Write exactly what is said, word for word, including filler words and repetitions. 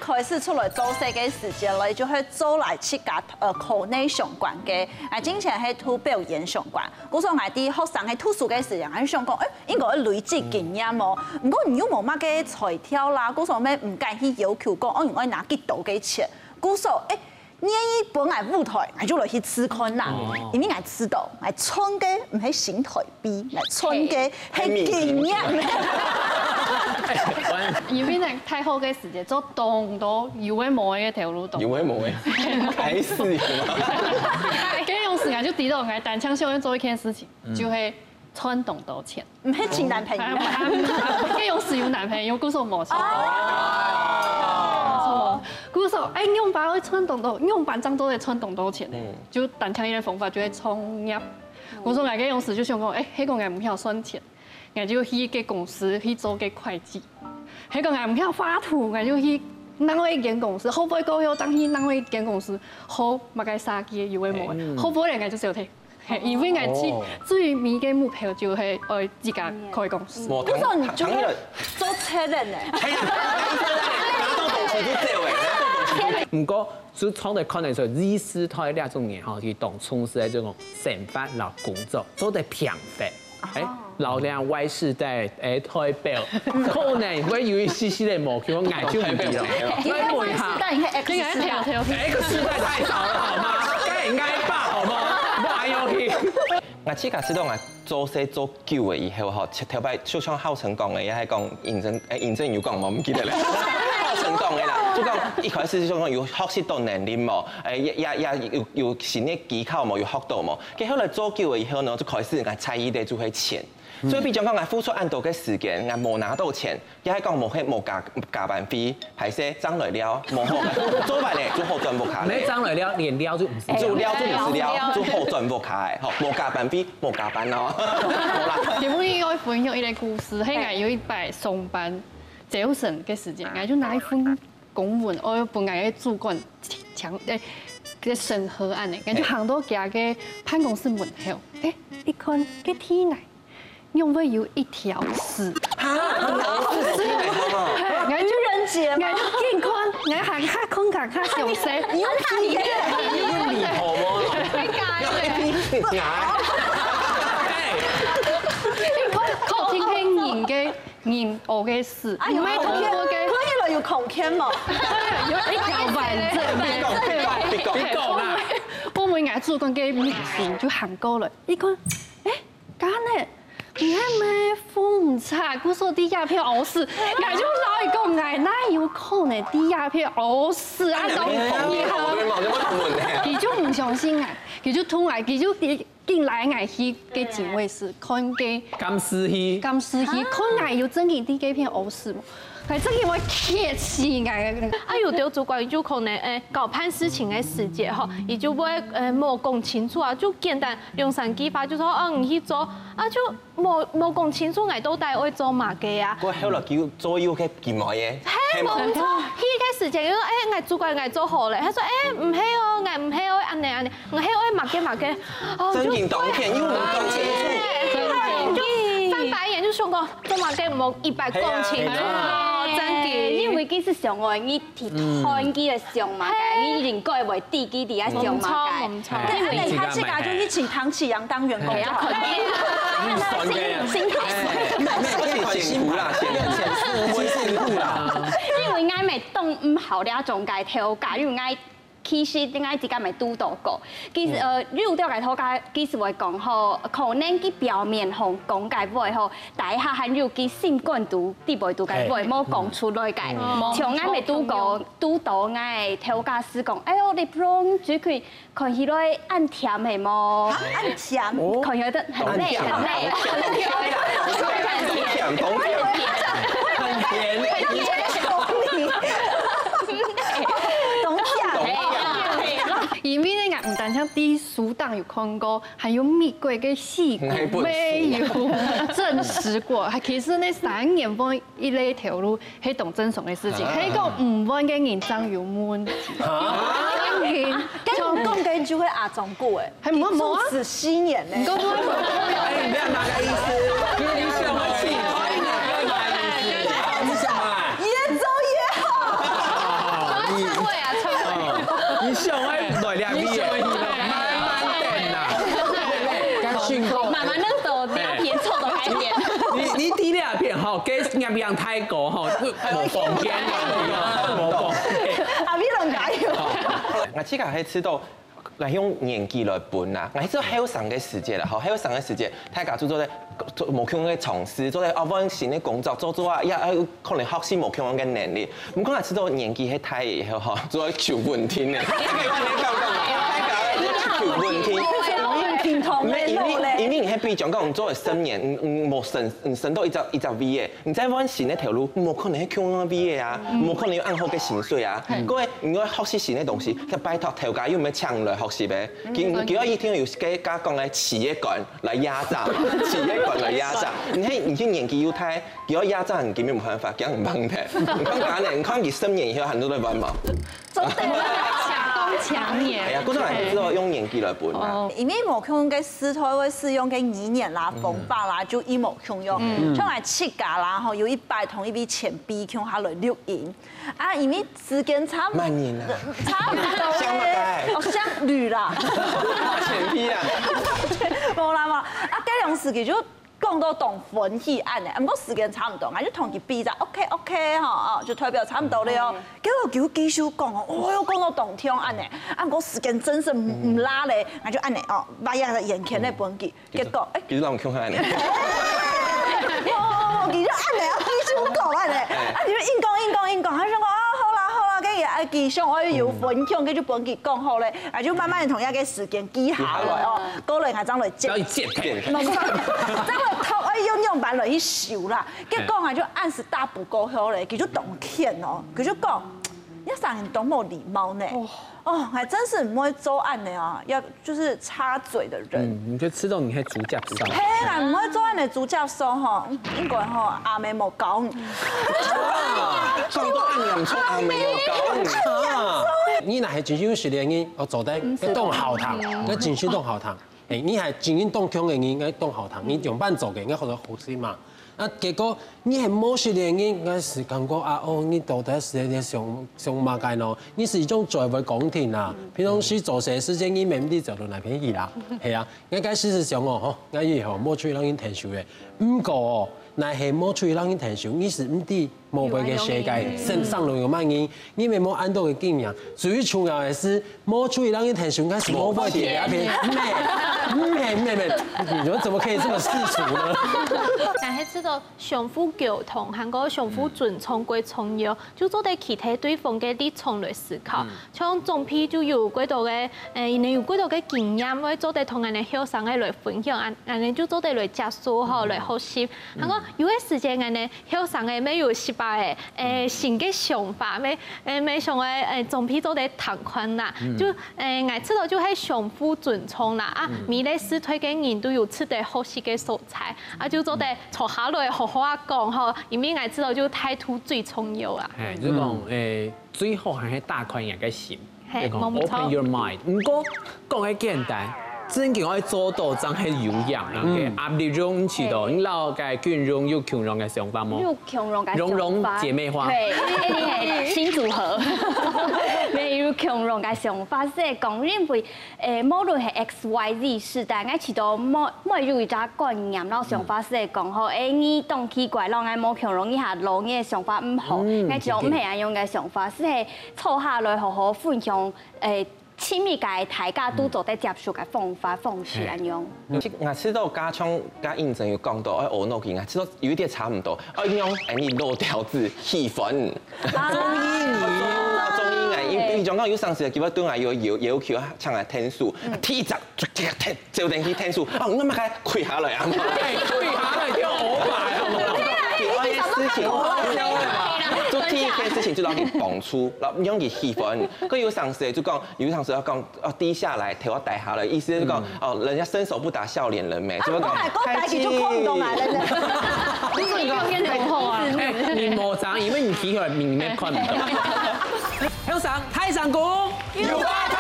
开始出来做设计时间咧，就去做来去甲呃校内相关嘅，啊，之前係圖表演相關。嗰時候我啲學生喺圖書嘅時間，喺想講，誒應該累積經驗喎。唔過你有冇乜嘅材料啦？嗰時候咩唔介意要求講，我應該拿幾多嘅錢？嗰時候誒。呢一本藝舞台，我就落去試看啦。因為我知道，我穿嘅唔係新台幣，我穿嘅係經驗。 因為呢太好嘅時間，做動到有嘅冇嘅條路動。 有嘅冇嘅，還是有嘛？ 咁用時間就知道，我單槍秀要做一件事情，就係穿動到錢。 唔係請男朋友。 咁用時有男朋友，嗰時候冇錢。嗰時候，哎，用把會穿洞洞，用班長都會穿洞洞錢，就單槍一個方法就會創業。我說我嘅用時就想講，哎，迄個我唔曉算錢，我就去個公司去做個會計。迄個我唔曉畫圖，我就去哪位一間公司，好不會高要當去哪位一間公司，好乜個殺機有會冇，好不會人家就小睇。因為我至最尾嘅目標就係我自家開公司。 嗰時候你就係做車人咧。 唔過，就從嚟看嚟說，意思台呢種嘢吼，佢當從事喺這種生活老工作，做得平凡。誒，老靚歪世代誒台表，可能會有一絲絲嘅毛叫我眼睛唔見咯。 歪世代應該 X 世代 ，X 世代太少了好嗎？該應該八好嗎？玩遊戲。 我自家知道我做事做久嘅以後，吼，頭擺就像浩成講嘅，也係講認真誒認真有講我唔記得咧。浩成講嘅啦，就講一開始就講有學習到能力冇，誒也也也有有新嘅技巧冇，有學到冇。跟後來做久嘅以後呢，就開始我差異的就係錢。所以比如講我付出咁多嘅時間，我冇拿到錢，也係講冇去冇加加班費，係些漲來了，冇好做埋咧就好賺冇卡。 你漲來了，連了就唔是。 做了就唔是了，就好賺冇卡嘅，冇加班費，冇加班咯。 因為我分享一個故事，係我有一擺上班早晨嘅時間，我就拿一份公文，我本來嘅主管強誒嘅審核案嘅，我就行到家嘅辦公室門口，誒一看個天嚟。用會有一條絲， 嚇，我就人節嘛， 我就見看，我行卡空卡卡上色， 你用卡嘢， 你用面頭嗎？ 你解嘅，你看靠近係人嘅人我嘅事，唔係通過嘅， 可以來要空間嘛， 有一條完整嘅， 別講，別講啦， 我每日主管嘅面前就行過來，一看，誒，假呢？唔係咩風唔差，佢說啲鴉片好事，我就老一個嗌哪有可能啲鴉片好事啊？都以後，佢就唔相信啊，佢就突然佢就進來嗌去嘅警衛室看嘅， 監視器， 監視器看嗌有真嘅啲鴉片好事冇？係真嘅我鐵氣嗌， 啊有條主管就可能誒搞判事情嘅時節吼，伊就會誒冇講清楚啊，就簡單用三句話就說哦唔去做，啊就冇冇講清楚嗌到底會做乜嘅啊？ 我後來叫左右嘅見外嘅， 係冇錯，佢嘅時節，佢誒嗌主管嗌做好咧，佢說誒唔係哦，嗌唔係哦，安尼安尼，我係我乜嘅乜嘅，哦真言當片又唔講清楚， 翻白眼就想講做乜嘅冇一百講清楚。 因為佢是上外伊鐵看機嘅上嘛，伊應該會地基底下上嘛嘅。 唔錯，咁你他自家就去請唐啟陽當員工就可以。新台唔係咩辛苦啦，辛苦辛苦啦。 因為我咪當唔好了，仲介調價，因為我。其實點解自家咪督導過？其實誒，如果對我講，其實會講好，可能佢表面上講解會好，但係還有佢心肝度啲會度解會冇講出來嘅。像我咪督過督導我嘅調價師講，哎呦，你 pron 主佢看起來按甜係冇？ 按甜， 看起來得很累很累。 很甜，很甜，很甜。 因為呢，我唔單止啲書檔有看過，還有美國嘅戲骨沒有證實過。係其實呢三年半一呢條路係當正常嘅事情，係個唔穩嘅人真有問題。 咁講嘅就會壓中過誒，係冇冇死十年咧。 哎，你咩哪個意思？你什麼氣？你什麼？ 越走越好。 慢慢那个两片臭的改变。 你你第两片吼，给两两泰国吼，无房间啊，无房间。 阿咪拢加油。 我即个係知道。来用年纪来分啦，我知道还有上个时节啦，吼，还有上个时节，大家做做咧无强嘅从事，做咧后半时咧工作做做啊，也可能学习无强嘅能力。唔讲係知道年纪係太以後吼，做求問天嘅。求問天。 認同嘅路咧。 因為因為係比講講做嘅生年，唔冇神唔神到一隻一隻 V 嘅，你再揾新呢條路，冇可能係強嘅 V 嘅啊，冇可能要按好嘅薪水啊。各位，如果學習新嘅東西，佢拜託頭家要唔要搶來學習嘅？叫叫我一天有嘅家講嘅企業感來壓榨，企業感來壓榨。你睇你啲年紀要太，叫我壓榨人，根本冇辦法，講唔幫嘅。唔講假嘅，你看佢生年以後很多都揾冇。 真的。 強年， 係啊，嗰種係知道用年紀來分啊。 因為無強嘅師台會使用嘅語言啦、方法啦，就一模強用。像係設計啦，吼有一百同一筆錢幣強下來錄音。啊，因為時間差唔多， 慢年啊， 差唔多嘅，哦，相侶啦， 錢幣啊， 冇啦冇。啊，計量時期就。講到同分析案嘅，唔過時間差唔多，我就同佢比就 OK OK 吼，哦，就代表差唔多了哦。結果叫技術講哦，哦又講到同聽案嘅，啊我時間真是唔唔拉咧，我就按呢哦，把嘢眼前咧本記，結果誒， 其實我強下呢。 哦，其實按呢，技術講按呢，啊你硬講硬講硬講，佢想講啊好啦好啦，跟住啊技術我要分享，跟住本記講好咧，啊就慢慢同一個時間記下來哦，過來係將來接， 要接片， 冇錯，將來頭愛用用板來去修啦，結果啊就按時打不夠好咧，佢就動歉哦，佢就講，你上人多冇禮貌呢。哦，還真是唔會做案的啊，要就是插嘴的人。 嗯，你就吃到你係主教授。 嘿啦，唔會做案的主教授吼，應該吼阿妹冇教你。 講到按人錯，阿妹冇教你。 你若係真心實練嘅，我做得一當後堂，我真心當後堂。誒，你係真心當強嘅，你應該當後堂。你用班做嘅，應該學到好啲嘛。啊，結果你係冇實練嘅，應該是感覺啊，哦，你到底實練上上馬街咯？你是一種在為講聽啦。平常時做些事情，你未必就到那邊去啦。係啊，應該事實上哦，吼，我以後冇出去讓人聽受嘅。唔過哦，若係冇出去讓人聽受，你是唔知冇俾嘅世界上上路有乜嘢，你咪冇按到嘅經驗。最重要嘅是冇出去讓人聽受，應該是冇俾第二片。咩咩咩，你們怎麼可以這麼世俗呢？ 但係知道相互溝通，韓國相互尊重歸重要，就做得其他對方嘅立場來思考。像總批就有幾多嘅誒，你有幾多嘅經驗，可以做得同人哋學生嘅來分享，人哋就做得來接觸好來學習。韓國有啲時間人哋學生嘅咩有失敗嘅誒新嘅想法，咩誒咩上嘅誒總批做得談寬啦，就誒我知道就係相互尊重啦啊。你咧師推嘅人都有出得學習嘅素材，啊就做得坐下來好好啊講吼，因為我知道就態度最重要啊。 係，即係講誒，最好係打開人嘅心， 係你講 open your mind。唔過講嘅簡單，真叫我做到真係有樣啊嘅壓力中唔知道，你老嘅群眾有群眾嘅想法冇？ 有強融嘅融融想法， 姐妹花。 對，呢啲係新組合。你有強融嘅想法，即係講認為誒，無論係 X Y Z 世代，我知道每每有一隻觀念，然後想法係講好，誒，你當奇怪，讓我冇強融一下，老嘅想法唔好，我就唔係安樣嘅想法，係坐下來好好分享誒。親密嘅大家都做得接觸嘅方法方式咁樣。 我知道家聰家應徵有講到，我我嗰件，我知道有一點差唔多，我用誒你漏條字氣氛。中英語，中英誒，因因為講有上時，基本對我有有要求，唱下天數，天集就即刻聽，就定去天數，哦，我咪該跪下來啊！跪下來叫我擺啊！我嘅事情。做第一件事情就讓佢講出，然後用佢氣氛。佢有上司就講，有上司要講，哦低下來，頭要低下來，意思就講，哦人家伸手不打笑臉人咩，就會講開機。 你說你今天很好啊， 面膜長，因為你睇佢面面看唔到。向上，太上鼓，要花